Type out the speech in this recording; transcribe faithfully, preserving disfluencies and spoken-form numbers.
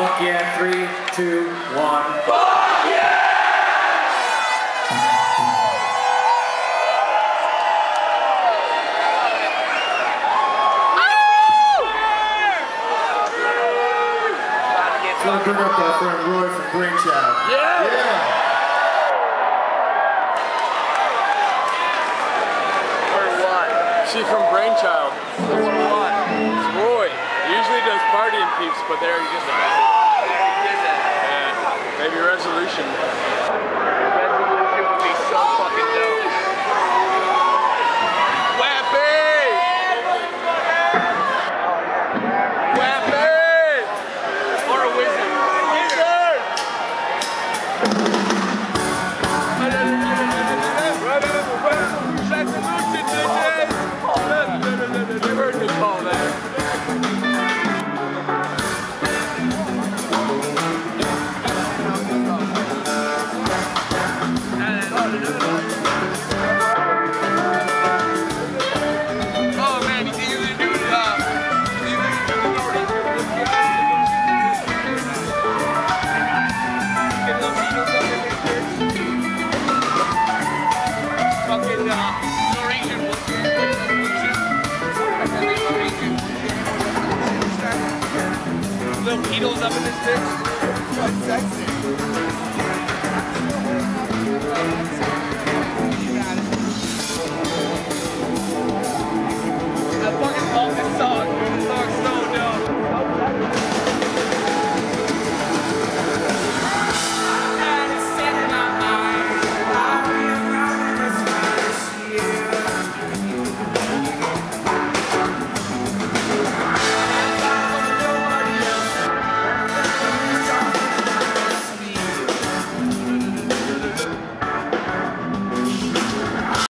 Fuck yeah, three, two, one. Fuck yeah! So I bring up our friend Roy from Brainchild. Yeah! Yeah! Or what? She's from Brainchild. Or what? It's Roy. He usually does party and peeps, but there he did that. There he did that. Yeah. Maybe Resolution. Resolution would be so fucking dope. Wappy! Wappy! Or a wizard. Wizard! You heard me call that. Oh man, you can even do it. Get those needles up in this bitch. Fucking uh, Norwegian little needles up in this bitch. That's sexy. You got it.